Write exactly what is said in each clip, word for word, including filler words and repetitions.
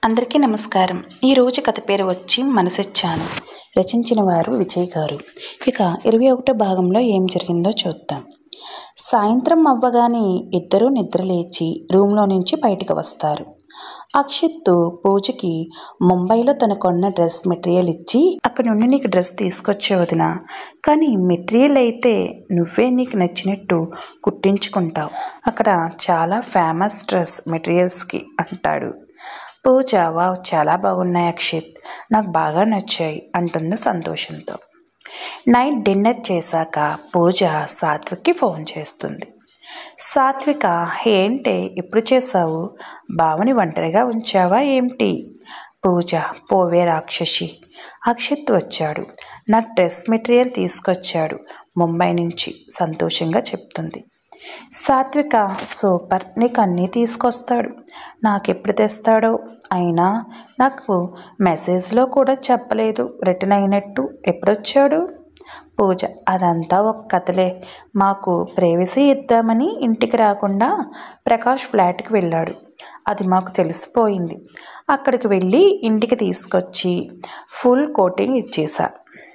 అందరికీ నమస్కారం. ఈరోజు కథ పేరు వచ్చి మనసిచ్చాను. రచించిన వారు విజయ్ గారు. ఇక ఇరవై ఒకటో భాగంలో ఏం జరిగిందో చూద్దాం. సాయంత్రం అవ్వగానే ఇద్దరూ నిద్రలేచి రూమ్లో నుంచి బయటకు వస్తారు. అక్షిత్ పూజకి ముంబైలో తన కొన్న డ్రెస్ మెటీరియల్ ఇచ్చి అక్కడ నుండి నీకు డ్రెస్ తీసుకొచ్చే వదిన, కానీ మెటీరియల్ అయితే నువ్వే నీకు నచ్చినట్టు కుట్టించుకుంటావు, అక్కడ చాలా ఫేమస్ డ్రెస్ మెటీరియల్స్కి అంటాడు. పూజ వావ్ చాలా బాగున్నాయి అక్షిత్, నాకు బాగా నచ్చాయి అంటుంది సంతోషంతో. నైట్ డిన్నర్ చేశాక పూజ సాత్విక్కి ఫోన్ చేస్తుంది. సాత్విక, ఏంటి ఇప్పుడు చేసావు, బావని ఒంటరిగా ఉంచావా ఏంటి? పూజ, పోవే రాక్షసి, అక్షిత్ వచ్చాడు, నాకు డ్రెస్ మెటీరియల్ తీసుకొచ్చాడు ముంబై నుంచి సంతోషంగా చెప్తుంది. సాత్విక, సూపర్, నీకు అన్నీ తీసుకొస్తాడు, నాకెప్పుడు తెస్తాడో, అయినా నాకు మెసేజ్లో కూడా చెప్పలేదు రిటర్న్ అయినట్టు, ఎప్పుడొచ్చాడు? పూజ, అదంతా ఒక కథలే, మాకు ప్రైవసీ ఇద్దామని ఇంటికి రాకుండా ప్రకాష్ ఫ్లాట్కి వెళ్ళాడు, అది మాకు తెలిసిపోయింది, అక్కడికి వెళ్ళి ఇంటికి తీసుకొచ్చి ఫుల్ కోటింగ్ ఇచ్చేసా.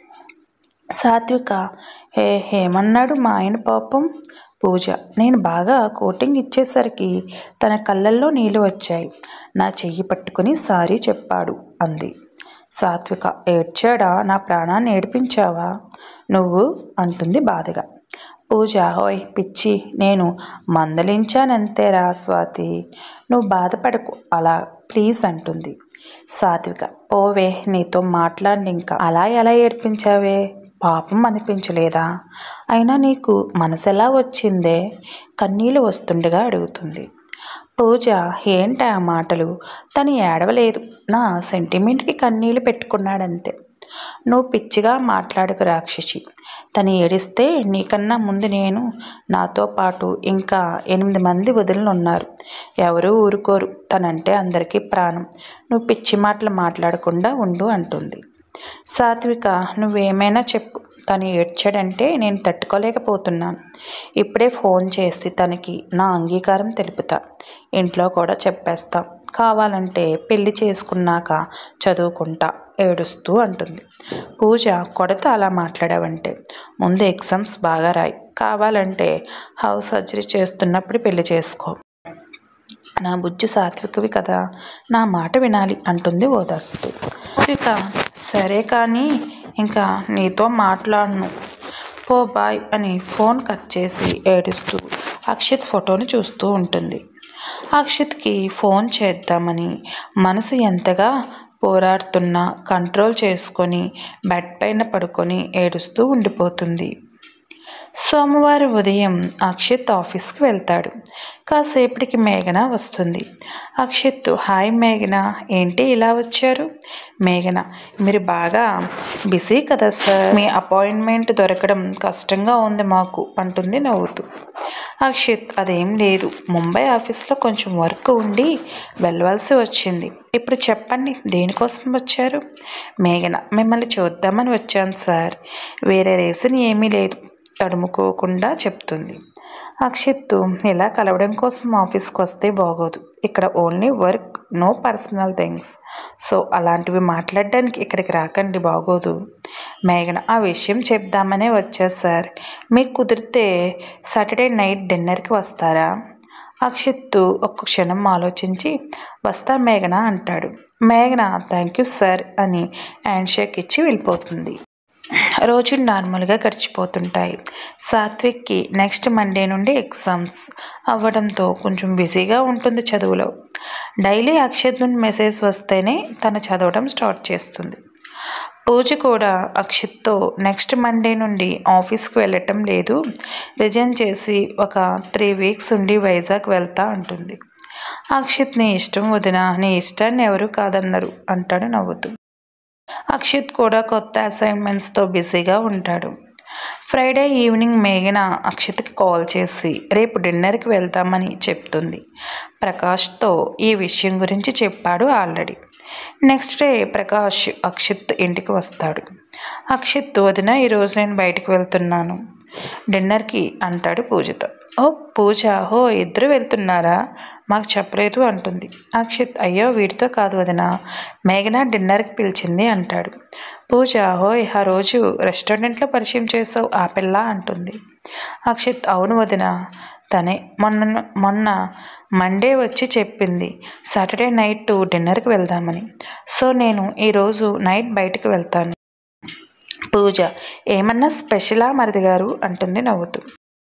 సాత్విక, హే ఏమన్నాడు మా ఆయన పాపం? పూజ, నేను బాగా కోటింగ్ ఇచ్చేసరికి తన కళ్ళల్లో నీళ్ళు వచ్చాయి, నా చెయ్యి పట్టుకుని సారీ చెప్పాడు అంది. సాత్విక, ఏడ్చాడా, నా ప్రాణాన్ని ఏడిపించావా నువ్వు అంటుంది బాధగా. పూజ, ఓయ్ పిచ్చి, నేను మందలించానంతేరా స్వాతి, నువ్వు బాధపడకు అలా ప్లీజ్ అంటుంది. సాత్విక, పోవే, నీతో మాట్లాడి ఇంకా అలా ఎలా ఏడిపించావే, పాపం అనిపించలేదా? అయినా నీకు మనసెలా వచ్చిందే, కన్నీళ్ళు వస్తుండగా అడుగుతుంది. పూజ, ఏంటి ఆ మాటలు, తను ఏడవలేదు, నా సెంటిమెంట్కి కన్నీళ్ళు పెట్టుకున్నాడంతే, నువ్వు పిచ్చిగా మాట్లాడకు రాక్షసి, తను ఏడిస్తే నీకన్నా ముందు నేను, నాతో పాటు ఇంకా ఎనిమిది మంది వదిలిన ఉన్నారు, ఎవరూ ఊరుకోరు, తనంటే అందరికీ ప్రాణం, నువ్వు పిచ్చి మాటలు మాట్లాడకుండా ఉండు అంటుంది. సాత్విక, నువ్వేమైనా చెప్పు, తను ఏడ్చాడంటే నేను తట్టుకోలేకపోతున్నాను, ఇప్పుడే ఫోన్ చేసి తనకి నా అంగీకారం తెలుపుతా, ఇంట్లో కూడా చెప్పేస్తా, కావాలంటే పెళ్లి చేసుకున్నాక చదువుకుంటా ఏడుస్తూ అంటుంది. పూజ, కొడత అలా మాట్లాడావంటే, ముందు ఎగ్జామ్స్ బాగా రాయి, కావాలంటే హౌస్ సర్జరీ చేస్తున్నప్పుడు పెళ్లి చేసుకో, నా బుజ్జి సాత్వికవి కదా, నా మాట వినాలి అంటుంది ఓదార్స్తూ. సాత్విక, సరే కానీ ఇంకా నీతో మాట్లాడను, పో బాయ్ అని ఫోన్ కట్ చేసి ఏడుస్తూ అక్షిత్ ఫోటోని చూస్తూ ఉంటుంది. అక్షిత్కి ఫోన్ చేద్దామని మనసు ఎంతగా పోరాడుతున్నా కంట్రోల్ చేసుకొని బెడ్ పైన పడుకొని ఏడుస్తూ ఉండిపోతుంది. సోమవారం ఉదయం అక్షిత్ ఆఫీస్కి వెళ్తాడు. కాసేపటికి మేఘన వస్తుంది. అక్షిత్, హాయ్ మేఘన, ఏంటి ఇలా వచ్చారు? మేఘన, మీరు బాగా బిజీ కదా సార్, మీ అపాయింట్మెంట్ దొరకడం కష్టంగా ఉంది మాకు అంటుంది నవ్వుతూ. అక్షిత్, అదేం లేదు, ముంబై ఆఫీస్లో కొంచెం వర్క్ ఉండి వెళ్ళవలసి వచ్చింది, ఇప్పుడు చెప్పండి దేనికోసం వచ్చారు? మేఘన, మిమ్మల్ని చూద్దామని వచ్చాను సార్, వేరే రీజన్ ఏమీ లేదు తడుముకోకుండా చెప్తుంది. అక్షిత్, ఇలా కలవడం కోసం ఆఫీస్కి వస్తే బాగోదు, ఇక్కడ only work, no personal things, so అలాంటివి మాట్లాడడానికి ఇక్కడికి రాకండి బాగోదు. మేఘన, ఆ విషయం చెప్దామనే వచ్చా సార్, మీకు కుదిరితే సాటర్డే నైట్ డిన్నర్కి వస్తారా? అక్షిత్ ఒక్క క్షణం ఆలోచించి, వస్తా మేఘన అంటాడు. మేఘన, థ్యాంక్ యూ సార్ అని హ్యాండ్ షేక్ ఇచ్చి వెళ్ళిపోతుంది. రోజులు నార్మల్గా గడిచిపోతుంటాయి. సాత్విక్కి నెక్స్ట్ మండే నుండి ఎగ్జామ్స్ అవ్వడంతో కొంచెం బిజీగా ఉంటుంది చదువులో. డైలీ అక్షిత్ నుండి మెసేజ్ వస్తేనే తను చదవడం స్టార్ట్ చేస్తుంది. పూజ కూడా అక్షిత్తో నెక్స్ట్ మండే నుండి ఆఫీస్కి వెళ్ళటం లేదు, రిజైన్ చేసి ఒక త్రీ వీక్స్ ఉండి వైజాగ్ వెళ్తా అంటుంది. అక్షిత్, నీ ఇష్టం వదినా, నీ ఇష్టాన్ని ఎవరు కాదన్నారు అంటాడు నవ్వుతూ. అక్షిత్ కూడా కొత్త అసైన్మెంట్స్తో బిజీగా ఉంటాడు. ఫ్రైడే ఈవినింగ్ మేఘన అక్షిత్కి కాల్ చేసి రేపు డిన్నర్కి వెళ్తామని చెప్తుంది. ప్రకాష్తో ఈ విషయం గురించి చెప్పాడు already. Next day Prakash Akshit ఇంటికి వస్తాడు. అక్షిత్, వదిన, ఈరోజు నేను బయటకు వెళ్తున్నాను, డిన్నర్కి అంటాడు పూజతో. ఓ పూజ, హో ఇద్దరు వెళ్తున్నారా, మాకు చెప్పలేదు అంటుంది. అక్షిత్, అయ్యో వీడితో కాదు వదిన, మేఘన డిన్నర్కి పిలిచింది అంటాడు. పూజ, హోయ్ ఆ రోజు రెస్టారెంట్లో పరిచయం చేసావు ఆ పిల్ల అంటుంది. అక్షిత్, అవును వదిన, తనే మొన్న మొన్న మండే వచ్చి చెప్పింది సాటర్డే నైట్ డిన్నర్కి వెళ్దామని. సో నేను ఈరోజు నైట్ బయటకు వెళ్తాను. పూజ, ఏమన్నా స్పెషలా మరిది గారు అంటుంది నవ్వుతూ.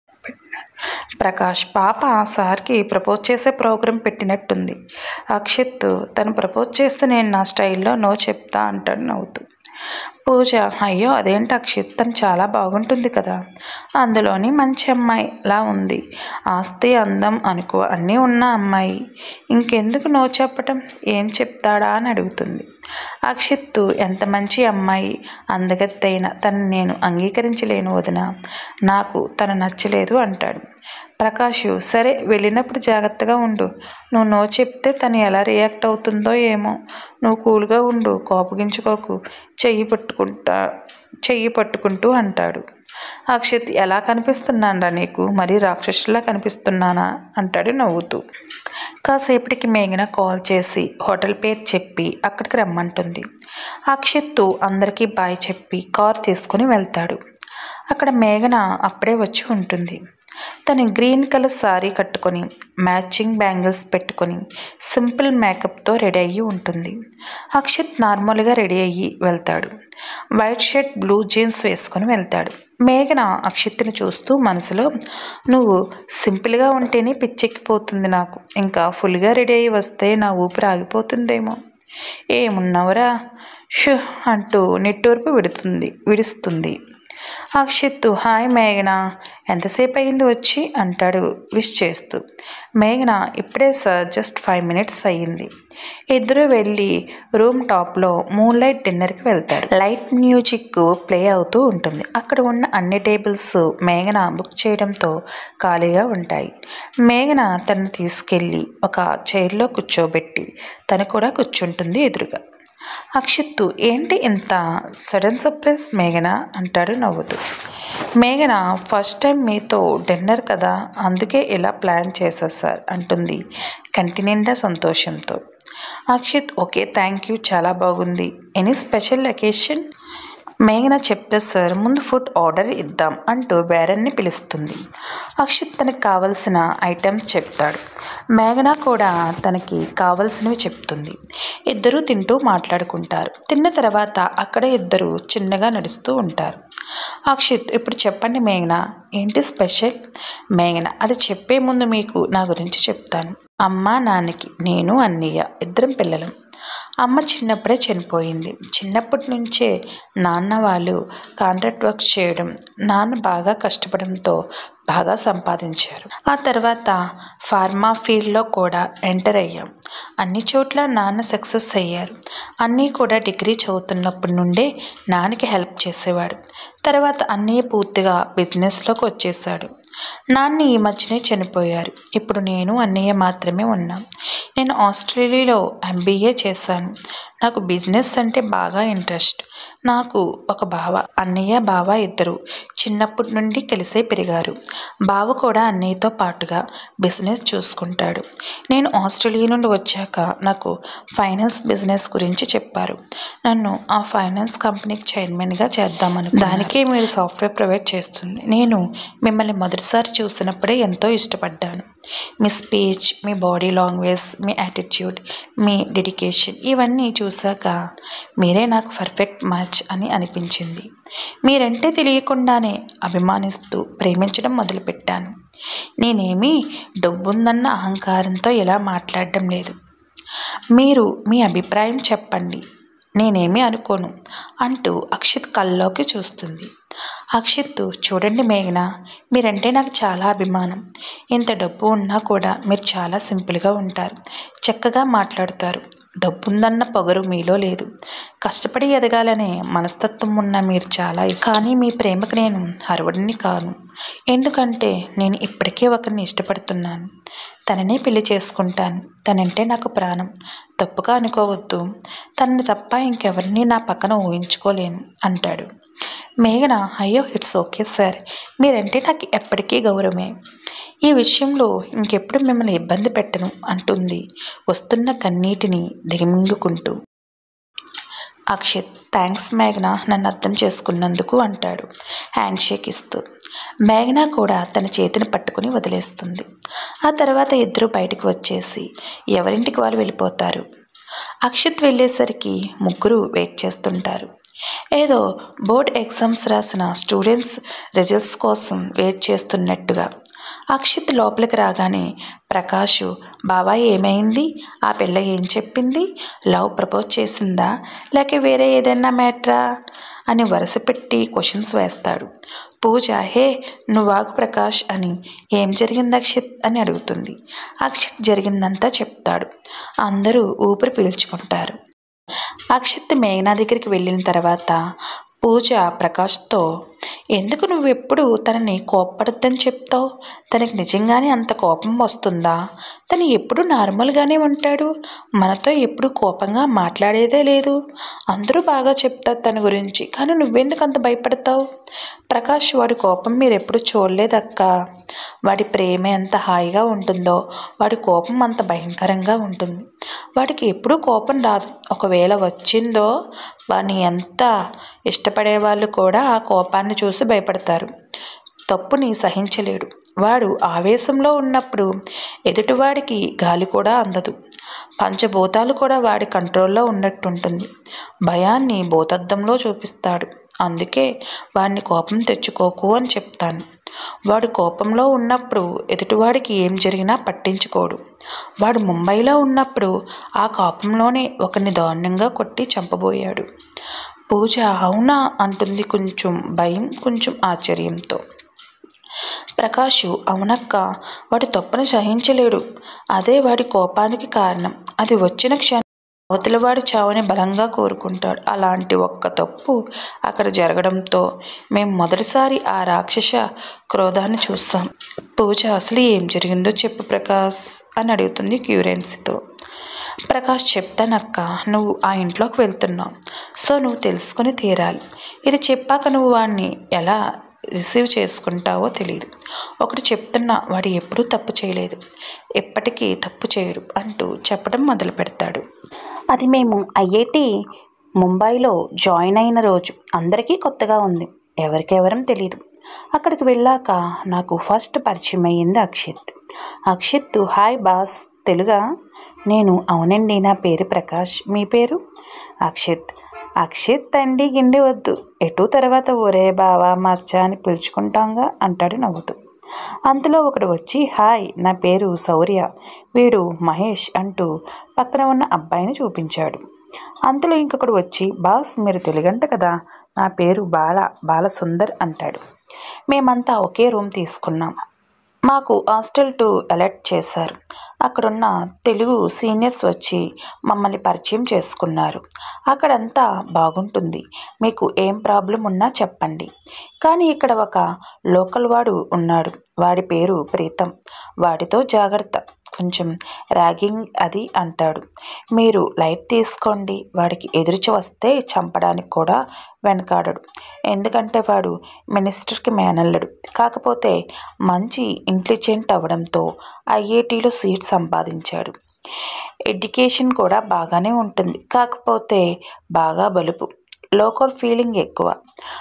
ప్రకాష్, పాప సార్కి ప్రపోజ్ చేసే ప్రోగ్రాం పెట్టినట్టుంది. అక్షిత్, తను ప్రపోజ్ చేస్తే నేను నా స్టైల్లో నో చెప్తా అంటాడు నవ్వుతూ. పూజ, అయ్యో అదేంటి అక్షిత్, తను చాలా బాగుంటుంది కదా, అందులోని మంచి అమ్మాయిలా ఉంది, ఆస్తి అందం అనుకో అన్నీ ఉన్న అమ్మాయి, ఇంకెందుకు నో చెప్పటం, ఏం చెప్తాడా అని అడుగుతుంది. అక్షిత్తు, ఎంత మంచి అమ్మాయి, అందగత్తైన తను నేను అంగీకరించలేను వదిన, నాకు తను నచ్చలేదు అంటాడు. ప్రకాష్, సరే వెళ్ళినప్పుడు జాగ్రత్తగా ఉండు, నువ్వు నో చెప్తే తను ఎలా రియాక్ట్ అవుతుందో ఏమో, నువ్వు కూల్గా ఉండు, కోపగించుకోకు, చెయ్యి పట్టుకుంటా చెయ్యి పట్టుకుంటూ అంటాడు. అక్షిత్, ఎలా కనిపిస్తున్నానరా నీకు, మరీ రాక్షసులా కనిపిస్తున్నానా అంటాడు నవ్వుతూ. కాసేపటికి మేఘన కాల్ చేసి హోటల్ పేరు చెప్పి అక్కడికి రమ్మంటుంది. అక్షిత్తు అందరికీ బాయ్ చెప్పి కార్ తీసుకుని వెళ్తాడు. అక్కడ మేఘన అప్పుడే వచ్చి ఉంటుంది. తను గ్రీన్ కలర్ సారీ కట్టుకొని మ్యాచింగ్ బ్యాంగిల్స్ పెట్టుకొని సింపుల్ మేకప్తో రెడీ అయ్యి ఉంటుంది. అక్షిత్ నార్మల్గా రెడీ అయ్యి వెళ్తాడు. వైట్ షర్ట్, బ్లూ జీన్స్ వేసుకొని వెళ్తాడు. మేఘన అక్షిత్తుని చూస్తూ మనసులో, నువ్వు సింపుల్గా ఉంటేనే పిచ్చెక్కిపోతుంది నాకు, ఇంకా ఫుల్గా రెడీ అయ్యి వస్తే నా ఊపిరి ఆగిపోతుందేమో, ఏమున్నావురా షూ అంటూ నిట్టూర్పు విడుతుంది విడుస్తుంది. అక్షిత్తు, హాయ్ మేఘన, ఎంతసేపు అయింది వచ్చి అంటాడు విష్ చేస్తూ. మేఘన, ఇప్పుడే సార్, జస్ట్ ఫైవ్ మినిట్స్ అయ్యింది. ఇద్దరు వెళ్ళి రూమ్ టాప్లో మూన్ లైట్ డిన్నర్కి వెళ్తారు. లైట్ మ్యూజిక్ ప్లే అవుతూ ఉంటుంది. అక్కడ ఉన్న అన్ని టేబుల్స్ మేఘన బుక్ చేయడంతో ఖాళీగా ఉంటాయి. మేఘన తనను తీసుకెళ్ళి ఒక చైర్లో కూర్చోబెట్టి తను కూడా కూర్చుంటుంది ఎదురుగా. అక్షిత్తు, ఏంటి ఇంత సడన్ సర్ప్రైజ్ మేఘన అంటాడు నవ్వుతూ. మేఘన, ఫస్ట్ టైం మీతో డిన్నర్ కదా, అందుకే ఇలా ప్లాన్ చేశా సార్ అంటుంది కంటి నిండా సంతోషంతో. అక్షిత్, ఓకే థ్యాంక్ యూ, చాలా బాగుంది, ఎనీ స్పెషల్ అకేషన్? మేఘన చెప్తే సార్, ముందు ఫుడ్ ఆర్డర్ ఇద్దాం అంటూ బేరన్ని పిలుస్తుంది. అక్షిత్ తనకు కావలసిన ఐటమ్స్ చెప్తాడు. మేఘన కూడా తనకి కావలసినవి చెప్తుంది. ఇద్దరూ తింటూ మాట్లాడుకుంటారు. తిన్న తర్వాత అక్కడ ఇద్దరు చిన్నగా నడుస్తూ ఉంటారు. అక్షిత్, ఇప్పుడు చెప్పండి మేఘన, ఏంటి స్పెషల్? మేఘన, అది చెప్పే ముందు మీకు నా గురించి చెప్తాను. అమ్మ నాన్నకి నేను అన్నయ్య ఇద్దరం పిల్లలం. అమ్మ చిన్నప్పుడే చనిపోయింది. చిన్నప్పటి నుంచే నాన్న వాళ్ళు కాంట్రాక్ట్ వర్క్ చేయడం, నాన్న బాగా కష్టపడంతో బాగా సంపాదించారు. ఆ తర్వాత ఫార్మా ఫీల్డ్లో కూడా ఎంటర్ అయ్యాం. అన్ని చోట్ల నాన్న సక్సెస్ అయ్యారు. అన్నీ కూడా డిగ్రీ చదువుతున్నప్పటి నుండే నాన్నకి హెల్ప్ చేసేవాడు. తర్వాత అన్నయ్య పూర్తిగా బిజినెస్లోకి వచ్చేసాడు. నాన్న ఈ మధ్యనే చనిపోయారు. ఇప్పుడు నేను అన్నయ్య మాత్రమే ఉన్నాం. నేను ఆస్ట్రేలియాలో ఎంబీఏ చేశాను. నాకు బిజినెస్ అంటే బాగా ఇంట్రెస్ట్. నాకు ఒక బావ, అన్నయ్య బావ ఇద్దరు చిన్నప్పటి నుండి కలిసే పెరిగారు. బావ కూడా అన్నయ్యతో పాటుగా బిజినెస్ చూసుకుంటాడు. నేను ఆస్ట్రేలియా నుండి వచ్చాక నాకు ఫైనాన్స్ బిజినెస్ గురించి చెప్పారు. నన్ను ఆ ఫైనాన్స్ కంపెనీకి చైర్మన్గా చేద్దామని, దానికే మీరు సాఫ్ట్వేర్ ప్రొవైడ్ చేస్తుంది. నేను మిమ్మల్ని మొదటిసారి చూసినప్పుడే ఎంతో ఇష్టపడ్డాను. మీ స్పీచ్, మీ బాడీ లాంగ్వేజ్, మీ యాటిట్యూడ్, మీ డెడికేషన్ ఇవన్నీ చూశాక మీరే నాకు పర్ఫెక్ట్ మ్యాచ్ అని అనిపించింది. మీరంటే తెలియకుండానే అభిమానిస్తూ ప్రేమించడం మొదలుపెట్టాను. నేనేమీ డబ్బుందన్న అహంకారంతో ఇలా మాట్లాడడం లేదు. మీరు మీ అభిప్రాయం చెప్పండి, నేనేమీ అనుకోను అంటూ అక్షిత్ కల్లోకి చూస్తుంది. అక్షిత్, చూడండి మేఘన, మీరంటే నాకు చాలా అభిమానం. ఇంత డబ్బు ఉన్నా కూడా మీరు చాలా సింపుల్గా ఉంటారు, చక్కగా మాట్లాడతారు. డబ్బుందన్న పొగరు మీలో లేదు. కష్టపడి ఎదగాలనే మనస్తత్వం ఉన్న మీరు చాలా ఇష్టం. కానీ మీ ప్రేమకు నేను అర్హుడిని కాను. ఎందుకంటే నేను ఇప్పటికే ఒకరిని ఇష్టపడుతున్నాను. తననే పెళ్లి చేసుకుంటాను. తనంటే నాకు ప్రాణం. తప్పుగా అనుకోవద్దు. తనని తప్ప ఇంకెవరిని నా పక్కన ఊహించుకోలేను అంటాడు. మేఘన, అయ్యో ఇట్స్ ఓకే సార్, మీరంటే నాకు ఎప్పటికీ గౌరవమే, ఈ విషయంలో ఇంకెప్పుడు మిమ్మల్ని ఇబ్బంది పెట్టను అంటుంది వస్తున్న కన్నీటిని దిగమింగుకుంటూ. అక్షిత్, థ్యాంక్స్ మేఘన, నన్ను అర్థం చేసుకున్నందుకు అంటాడు హ్యాండ్ షేక్ ఇస్తూ. మేఘన కూడా తన చేతిని పట్టుకుని వదిలేస్తుంది. ఆ తర్వాత ఇద్దరు బయటికి వచ్చేసి ఎవరింటికి వాళ్ళు వెళ్ళిపోతారు. అక్షిత్ వెళ్ళేసరికి ముగ్గురు వెయిట్ చేస్తుంటారు. ఏదో బోర్డ్ ఎగ్జామ్స్ రాసిన స్టూడెంట్స్ రిజల్ట్స్ కోసం వెయిట్ చేస్తున్నట్టుగా. అక్షిత్ లోపలికి రాగానే ప్రకాష్, బాబాయ్ ఏమైంది, ఆ పిల్ల ఏం చెప్పింది, లవ్ ప్రపోజ్ చేసిందా లేక వేరే ఏదైనా మ్యాటరా అని వరుస పెట్టి క్వశ్చన్స్ వేస్తాడు. పూజ, హే నువ్వాగు ప్రకాష్ అని, ఏం జరిగింది అక్షిత్ అని అడుగుతుంది. అక్షిత్ జరిగిందంతా చెప్తాడు. అందరూ ఊపిరి పీల్చుకుంటారు. అక్షిత్ మేఘనా దగ్గరికి వెళ్ళిన తర్వాత పూజ ప్రకాష్తో, ఎందుకు నువ్వు ఎప్పుడు తనని కోప్పడద్దని చెప్తావు, తనకి నిజంగానే అంత కోపం వస్తుందా, తను ఎప్పుడు నార్మల్గానే ఉంటాడు, మనతో ఎప్పుడు కోపంగా మాట్లాడేదే లేదు, అందరూ బాగా చెప్తారు తన గురించి, కానీ నువ్వెందుకు అంత భయపడతావు, ప్రకాష్ వాడి కోపం మీరు ఎప్పుడు చూడలేదక్క, వాడి ప్రేమ ఎంత హాయిగా ఉంటుందో వాడి కోపం అంత భయంకరంగా ఉంటుంది, వాడికి ఎప్పుడూ కోపం రాదు, ఒకవేళ వచ్చిందో వాడిని ఎంత ఇష్టపడే వాళ్ళు కూడా ఆ కోపాన్ని చూసి భయపడతారు, తప్పుని సహించలేడు, వాడు ఆవేశంలో ఉన్నప్పుడు ఎదుటివాడికి గాలి కూడా అందదు, పంచభూతాలు కూడా వాడి కంట్రోల్లో ఉన్నట్టుంటుంది, భయాన్ని భూతద్దంలో చూపిస్తాడు, అందుకే వాడిని కోపం తెచ్చుకోకు అని చెప్తాను, వాడు కోపంలో ఉన్నప్పుడు ఎదుటివాడికి ఏం జరిగినా పట్టించుకోడు, వాడు ముంబైలో ఉన్నప్పుడు ఆ కోపంలోనే ఒకరిని దారుణంగా కొట్టి చంపబోయాడు. పూజ, అవునా అంటుంది కొంచెం భయం కొంచెం ఆశ్చర్యంతో. ప్రకాష్, అవునక్క, వాడి తప్పును సహించలేడు, అదే వాడి కోపానికి కారణం, అది వచ్చిన క్షణం అవతలవాడి చావుని బలంగా కోరుకుంటాడు, అలాంటి ఒక్క తప్పు అక్కడ జరగడంతో మేము మొదటిసారి ఆ రాక్షస క్రోధాన్ని చూసాం. పూజ, అసలు ఏం జరిగిందో చెప్పు ప్రకాష్ అని అడుగుతుంది క్యూరెన్సీతో. ప్రకాష్, చెప్తానక్క, నువ్వు ఆ ఇంట్లోకి వెళ్తున్నావు, సో నువ్వు తెలుసుకుని తీరాలి, ఇది చెప్పాక నువ్వు వాడిని ఎలా రిసీవ్ చేసుకుంటావో తెలియదు, ఒకటి చెప్తున్నా, వాడు ఎప్పుడూ తప్పు చేయలేదు, ఎప్పటికీ తప్పు చేయడు అంటూ చెప్పడం మొదలు పెడతాడు. అది మేము ఐఐటి ముంబైలో జాయిన్ అయిన రోజు అందరికీ కొత్తగా ఉంది, ఎవరికెవరం తెలీదు, అక్కడికి వెళ్ళాక నాకు ఫస్ట్ పరిచయం అయ్యింది అక్షిత్. అక్షిత్, హాయ్ బాస్, తెలుగా? నేను, అవునండి, నా పేరు ప్రకాష్, మీ పేరు? అక్షిత్. అక్షిత్ అండి గిండి వద్దు, ఎటు తర్వాత ఒరే బావా మచ్చ అని పిలుచుకుంటాంగా అంటాడు నవ్వుతూ. అంతలో ఒకడు వచ్చి, హాయ్, నా పేరు శౌర్య, వీడు మహేష్ అంటూ పక్కన ఉన్న అబ్బాయిని చూపించాడు. అంతలో ఇంకొకడు వచ్చి, బాస్ మీరు తెలుగంట కదా, నా పేరు బాల బాలసుందర్ అంటాడు. మేమంతా ఒకే రూమ్ తీసుకున్నాం, మాకు హాస్టల్ టు అలర్ట్ చేశారు, అక్కడున్న తెలుగు సీనియర్స్ వచ్చి మమ్మల్ని పరిచయం చేసుకున్నారు, అక్కడంతా బాగుంటుంది, మీకు ఏం ప్రాబ్లం ఉన్నా చెప్పండి, కానీ ఇక్కడ ఒక లోకల్ వాడు ఉన్నాడు, వాడి పేరు ప్రీతం, వాడితో జాగ్రత్త, కొంచెం ర్యాగింగ్ అది అంటాడు, మీరు లైట్ తీసుకోండి, వాడికి ఎదురుచి వస్తే చంపడానికి కూడా వెనకాడడు, ఎందుకంటే వాడు మినిస్టర్కి మేనల్లుడు, కాకపోతే మంచి ఇంటెలిజెంట్ అవ్వడంతో ఐఐటీలో సీట్ సంపాదించాడు, ఎడ్యుకేషన్ కూడా బాగానే ఉంటుంది, కాకపోతే బాగా బలుపు, లోకల్ ఫీలింగ్ ఎక్కువ,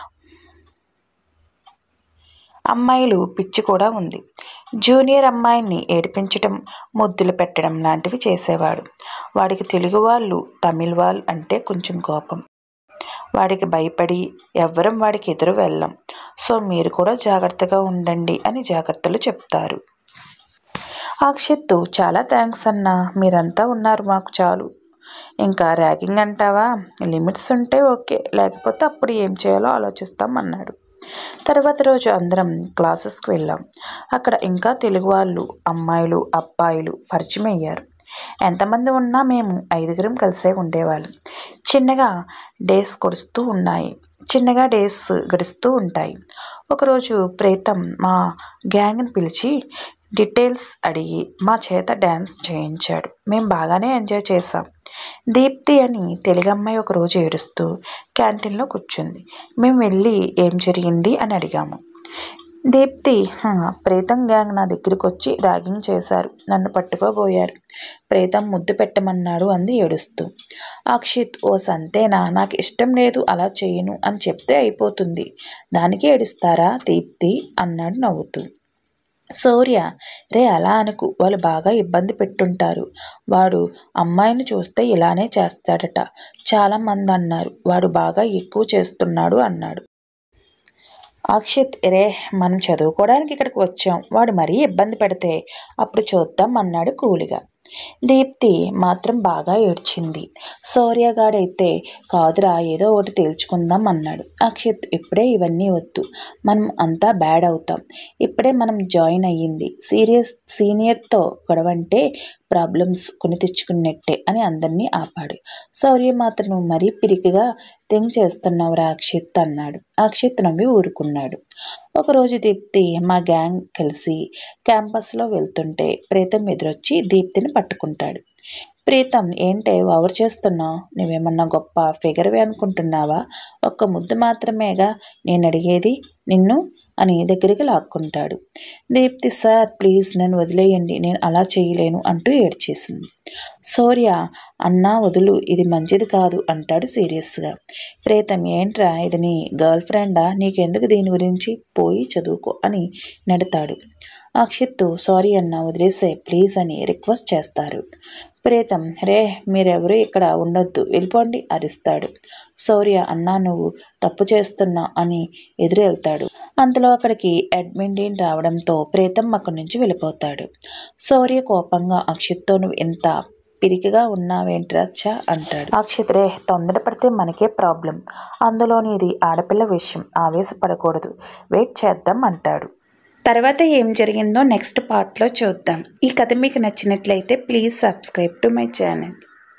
అమ్మాయిలు పిచ్చి కూడా ఉంది, జూనియర్ అమ్మాయిని ఏడిపించడం ముద్దులు పెట్టడం లాంటివి చేసేవాడు, వాడికి తెలుగు వాళ్ళు తమిళ వాళ్ళు అంటే కొంచెం కోపం, వాడికి భయపడి ఎవ్వరం వాడికి ఎదురు వెళ్ళం, సో మీరు కూడా జాగ్రత్తగా ఉండండి అని జాగ్రత్తలు చెప్తారు. అక్షిత్, చాలా థ్యాంక్స్ అన్నా, మీరంతా ఉన్నారు మాకు చాలు, ఇంకా ర్యాగింగ్ అంటావా, లిమిట్స్ ఉంటే ఓకే, లేకపోతే అప్పుడు ఏం చేయాలో ఆలోచిస్తాం అన్నాడు. తర్వాత రోజు అందరం క్లాసెస్కి వెళ్ళాం, అక్కడ ఇంకా తెలుగు వాళ్ళు అమ్మాయిలు అబ్బాయిలు పరిచయం అయ్యారు, ఎంతమంది ఉన్నా మేము ఐదుగురం కలిసే ఉండేవాళ్ళం, చిన్నగా డేస్ గడుస్తూ ఉన్నాయి చిన్నగా డేస్ గడుస్తూ ఉంటాయి ఒకరోజు ప్రీతం మా గ్యాంగ్ని పిలిచి, డీటెయిల్స్ అడిగి మా చేత డ్యాన్స్ చేయించాడు. మేం బాగానే ఎంజాయ్ చేశాం. దీప్తి అని తెలుగమ్మాయి ఒకరోజు ఏడుస్తూ క్యాంటీన్లో కూర్చుంది. మేము వెళ్ళి ఏం జరిగింది అని అడిగాము. దీప్తి, ప్రీతం గ్యాంగ్ నా దగ్గరికి వచ్చి ర్యాగింగ్ చేశారు, నన్ను పట్టుకోబోయారు, ప్రీతం ముద్దు పెట్టమన్నాడు అంది ఏడుస్తూ. అక్షిత్, ఓ సంతేనా, నాకు ఇష్టం లేదు, అలా చేయను అని చెప్తే అయిపోతుంది, దానికి ఏడుస్తారా దీప్తి అన్నాడు నవ్వుతూ. శౌర్య, రే అలా అనుకు, వాళ్ళు బాగా ఇబ్బంది పెట్టుంటారు, వాడు అమ్మాయిని చూస్తే ఇలానే చేస్తాడట, చాలా మంది అన్నారు, వాడు బాగా ఎక్కువ చేస్తున్నాడు అన్నాడు. అక్షిత్, రే మనం చదువుకోవడానికి ఇక్కడికి వచ్చాం, వాడు మరీ ఇబ్బంది పెడితే అప్పుడు చూద్దాం అన్నాడు కూలిగా. దీప్తి మాత్రం బాగా ఏడ్చింది. శౌర్యగాడైతే కాదురా ఏదో ఒకటి తేల్చుకుందాం అన్నాడు. అక్షిత్, ఇప్పుడే ఇవన్నీ వద్దు, మనం అంతా బ్యాడ్ అవుతాం, ఇప్పుడే మనం జాయిన్ అయ్యింది, సీరియస్ సీనియర్తో గొడవంటే ప్రాబ్లమ్స్ కొని తెచ్చుకున్నట్టే అని అందరినీ ఆపాడు. శౌర్య మాత్రం మరీ పిరికిగా థింక్ చేస్తున్నావురా అక్షిత్ అన్నాడు. అక్షిత్ నవ్వి ఊరుకున్నాడు. ఒకరోజు దీప్తి మా గ్యాంగ్ కలిసి క్యాంపస్లో వెళ్తుంటే ప్రీతం ఎదురొచ్చి దీప్తిని పట్టుకుంటాడు. ప్రీతం, ఏంటే ఓవర్ చేస్తున్నావు, నువ్వేమన్నా గొప్ప ఫిగర్వే అనుకుంటున్నావా, ఒక్క ముద్దు మాత్రమేగా నేను అడిగేది నిన్ను అని దగ్గరికి లాక్కుంటాడు. దీప్తి, సార్ ప్లీజ్ నన్ను వదిలేయండి, నేను అలా చేయలేను అంటూ ఏడ్చేసింది. శౌర్య, అన్నా వదులు, ఇది మంచిది కాదు అంటాడు సీరియస్గా. ప్రీతం, ఏంట్రా ఇది నీ గర్ల్ ఫ్రెండా, నీకెందుకు దీని గురించి, పోయి చదువుకో అని నెడతాడు. అక్షిత్, సారీ అన్న వదిలేసే ప్లీజ్ అని రిక్వెస్ట్ చేస్తారు. ప్రీతం, రే మీరెవరూ ఇక్కడ ఉండొద్దు, వెళ్ళిపోండి అరిస్తాడు. శౌర్య, అన్నా నువ్వు తప్పు చేస్తున్నా అని ఎదురు వెళ్తాడు. అంతలో అక్కడికి అడ్మిన్ రావడంతో ప్రీతం అక్కడి నుంచి వెళ్ళిపోతాడు. శౌర్య కోపంగా అక్షిత్తో, నువ్వు ఎంత పిరికిగా ఉన్నావేంట్రా చ అంటాడు. అక్షిత్, రే తొందరపడితే మనకే ప్రాబ్లం, అందులోని ఇది ఆడపిల్ల విషయం, ఆవేశపడకూడదు, వెయిట్ చేద్దాం అంటాడు. తర్వాత ఏం జరిగిందో నెక్స్ట్ పార్ట్లో చూద్దాం. ఈ కథ మీకు నచ్చినట్లయితే please subscribe to my channel.